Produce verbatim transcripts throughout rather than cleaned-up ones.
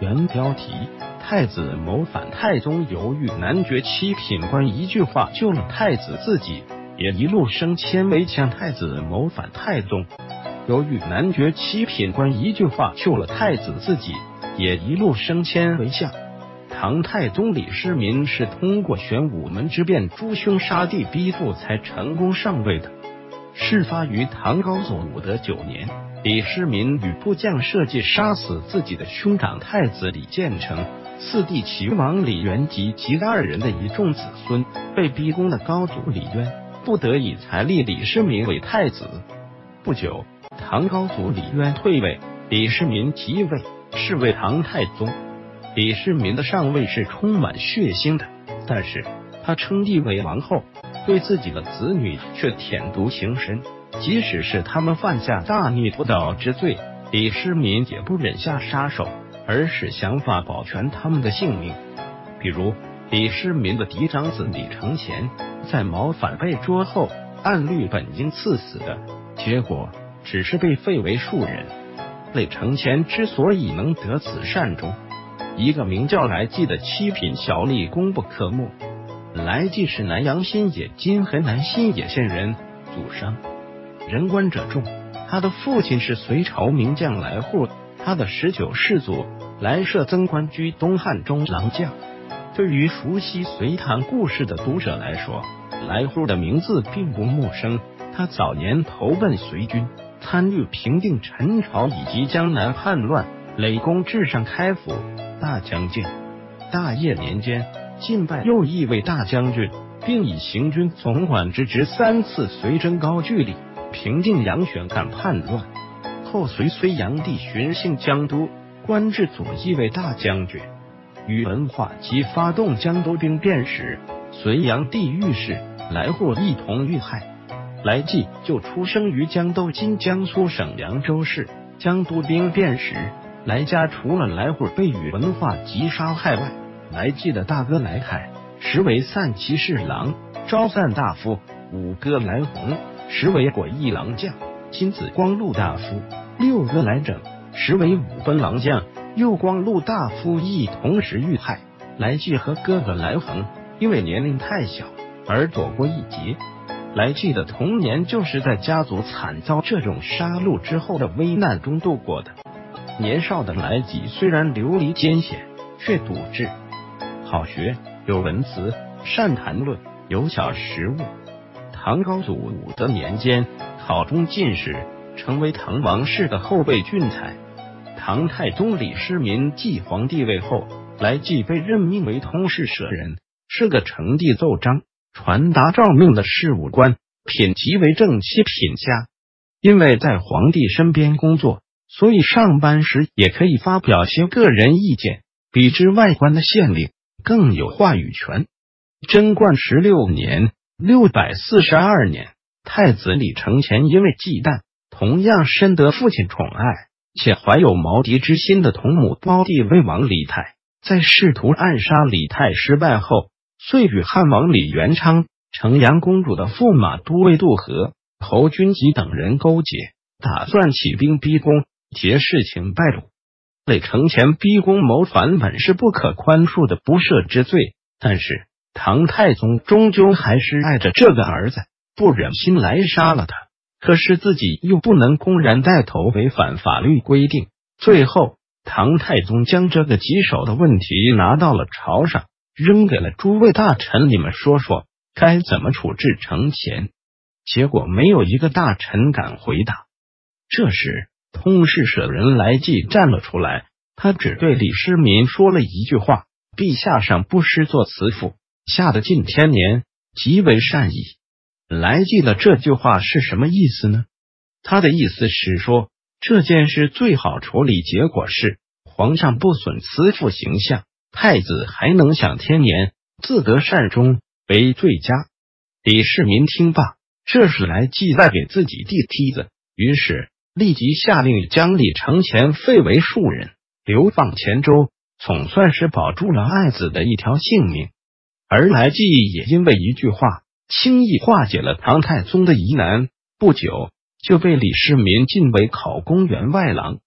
原标题：太子谋反，太宗犹豫难决，七品官一句话救了太子，自己也一路升迁为相。太子谋反，太宗犹豫难决，七品官一句话救了太子，自己也一路升迁为相。唐太宗李世民是通过玄武门之变诛兄杀弟逼父才成功上位的。事发于唐高祖武德九年，李世民与部将设计杀死自己的兄长太子李建成、四弟齐王李元吉及二人的一众子孙。被逼宫的高祖李渊不得已才立李世民为太子。不久，唐高祖李渊退位，李世民即位，是为唐太宗。李世民的上位是充满血腥的，但是他称帝为王后，对自己的子女却舔犊情深。即使是他们犯下大逆不道之罪，李世民也不忍下杀手，而是想法保全他们的性命。比如李世民的嫡长子李承乾在谋反被捉后，按律本应赐死的，结果只是被废为庶人。李承乾之所以能得此善终，一个名叫来济的七品小吏功不可没。来济是南阳新野（今河南新野县）人，祖上人官者众。他的父亲是隋朝名将来户，他的十九世祖来社曾官居东汉中郎将。对于熟悉隋唐故事的读者来说，来户的名字并不陌生。他早年投奔隋军，参与平定陈朝以及江南叛乱，累功至上开府大将军。大业年间，晋拜又一位大将军，并以行军总管之职三次随征高句丽，平定杨玄感叛乱。后随隋炀帝巡幸江都，官至左翼卫大将军。与文化及发动江都兵变时，隋炀帝遇事，来户一同遇害。来济就出生于江都（今江苏省扬州市）。江都兵变时，来家除了来户被宇文化及杀害外，来济的大哥来泰实为散骑侍郎、招散大夫；五哥来弘实为果毅郎将、今紫光禄大夫；六哥来整实为五分郎将、右光禄大夫，亦同时遇害。来济和哥哥来恒因为年龄太小而躲过一劫。来济的童年就是在家族惨遭这种杀戮之后的危难中度过的。年少的来济虽然流离艰险，却笃志好学，有文辞，善谈论，有巧识物。唐高祖武德年间，考中进士，成为唐王室的后备俊才。唐太宗李世民继皇帝位后，来济被任命为通事舍人，是个呈递奏章、传达诏命的事务官，品级为正七品下。因为在皇帝身边工作，所以上班时也可以发表些个人意见，比之外官的县令更有话语权。贞观十六年（六百四十二年），太子李承乾因为忌惮同样深得父亲宠爱且怀有谋敌之心的同母胞弟魏王李泰，在试图暗杀李泰失败后，遂与汉王李元昌、成阳公主的驸马都尉杜和、侯君集等人勾结，打算起兵逼宫，结事情败露。李承乾逼宫谋反本是不可宽恕的不赦之罪，但是唐太宗终究还是爱着这个儿子，不忍心来杀了他。可是自己又不能公然带头违反法律规定，最后唐太宗将这个棘手的问题拿到了朝上，扔给了诸位大臣，你们说说该怎么处置承乾？结果没有一个大臣敢回答。这时通事舍人来济站了出来，他只对李世民说了一句话：陛下上不失作慈父，下得近天年，极为善意。来济的这句话是什么意思呢？他的意思是说，这件事最好处理，结果是皇上不损慈父形象，太子还能享天年，自得善终，为最佳。李世民听罢，这是来济在给自己递梯子，于是立即下令将李承乾废为庶人，流放黔州，总算是保住了爱子的一条性命。而来济也因为一句话轻易化解了唐太宗的疑难，不久就被李世民晋为考功员外郎。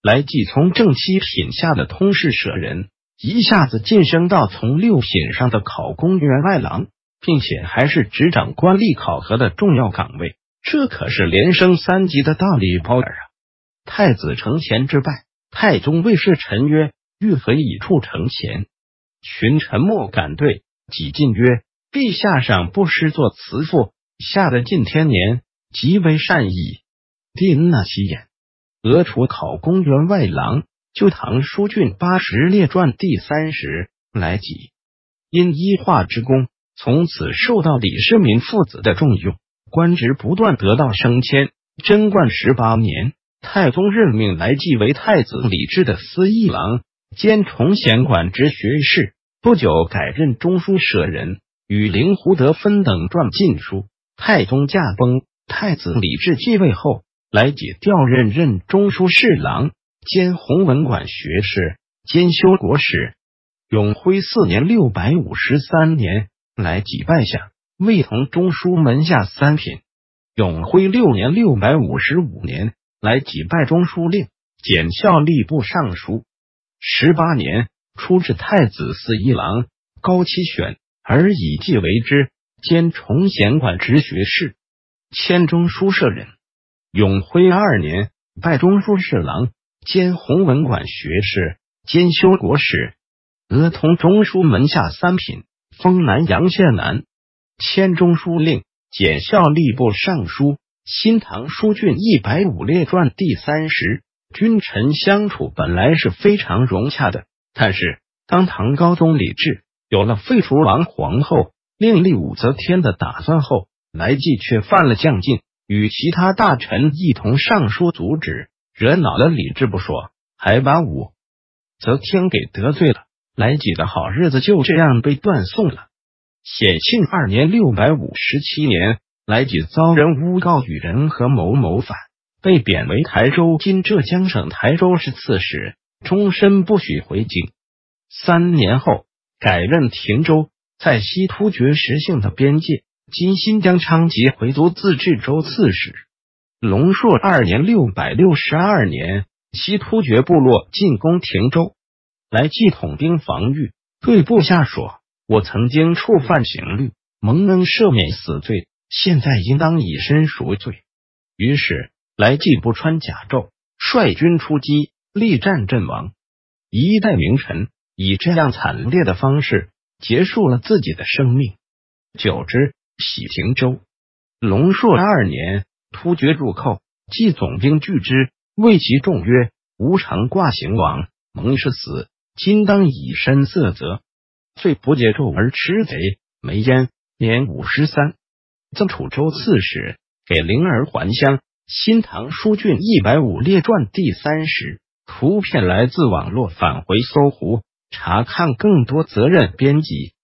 来济从正七品下的通事舍人，一下子晋升到从六品上的考功员外郎，并且还是执掌官吏考核的重要岗位，这可是连升三级的大礼包啊！太子承乾之败，太宗谓侍臣曰：“欲何以处承乾？”群臣莫敢对，几进曰：“陛下上不失作慈父，下的近天年，极为善矣。”帝恩纳其言。俄除考功员外郎，就唐书郡八十列传第三十来济，因医化之功，从此受到李世民父子的重用，官职不断得到升迁。贞观十八年，太宗任命来济为太子李治的司议郎兼崇贤馆直学士，不久改任中书舍人，与令胡德分等撰禁书。太宗驾崩，太子李治继位后，来济调任任中书侍郎兼弘文馆学士兼修国史。永徽四年六百五十三年，来济拜相，位同中书门下三品。永徽六年六百五十五年，来济拜中书令、检校吏部尚书。十八年，出至太子司议郎，高期选，而以继为之，兼崇贤馆直学士，迁中书舍人。永徽二年，拜中书侍郎兼弘文馆学士兼修国史，俄同中书门下三品，封南阳县男，迁中书令、检校吏部尚书。新唐书郡一百五列传第三十。君臣相处本来是非常融洽的，但是当唐高宗李治有了废除王皇后、另立武则天的打算后，来济却犯了将进，与其他大臣一同上书阻止，惹恼了李治不说，还把武则天给得罪了。来济的好日子就这样被断送了。显庆二年六百五十七年，来济遭人诬告与人合谋谋反，被贬为台州今浙江省台州市刺史，终身不许回京。三年后，改任亭州，在西突厥实姓的边界，今新疆昌吉回族自治州刺史。隆朔二年六百六十二年，西突厥部落进攻亭州，来济统兵防御，对部下说：“我曾经触犯刑律，蒙恩赦免死罪，现在应当以身赎罪。”于是来济不穿甲胄，率军出击，力战阵亡。一代名臣以这样惨烈的方式结束了自己的生命。久之，徙亭州。隆朔二年，突厥入寇，冀总兵拒之，谓其众曰：“吾常挂刑亡，蒙是死，今当以身色责。”遂不解纣而吃贼。梅焉年五十三，赠楚州刺史，给灵儿还乡。新唐书郡一百五列传第三十。图片来自网络，返回搜狐查看更多责任编辑。